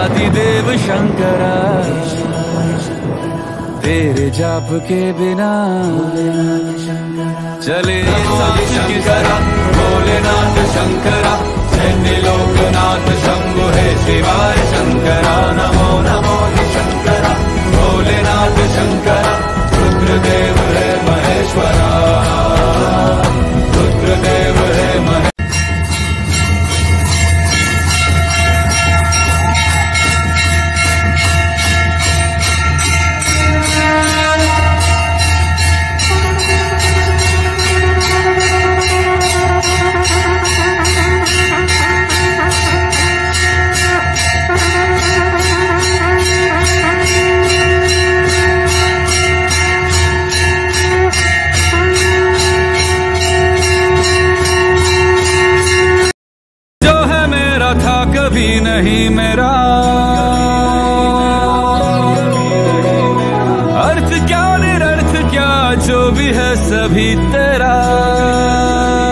आदिदेव शंकरा, तेरे जाप के बिना चले शंकरा, भोलेनाथ शंकरा, चैन्य लोकनाथ शंभु है शिवाय शंकरा, नमो नमो शंकरा, भोलेनाथ शंकरा, रुद्रदेव है महेश्वरा, रुद्रदेव है महेश्वरा। था कभी नहीं मेरा, अर्थ क्या निरर्थ क्या जो भी है सभी तेरा।